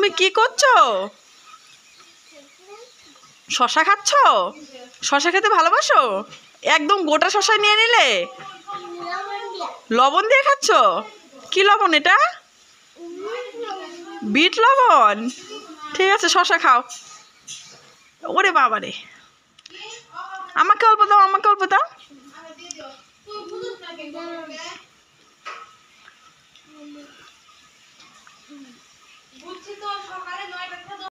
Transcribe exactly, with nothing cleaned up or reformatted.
তুমি কি করছো? শশা খাচ্ছ? শশা খেতে ভালোবাসো? একদম গোটা শশা নিয়ে নিলে? লবণ দিয়ে খাচ্ছ? কি লবণ এটা? বিট লবণ। ঠিক আছে, শশা খাও। ওরে বাবারে, আমাকে অল্প দাও, আমাকে অল্প দাও। বুঝছি তো, সকালে নয়টা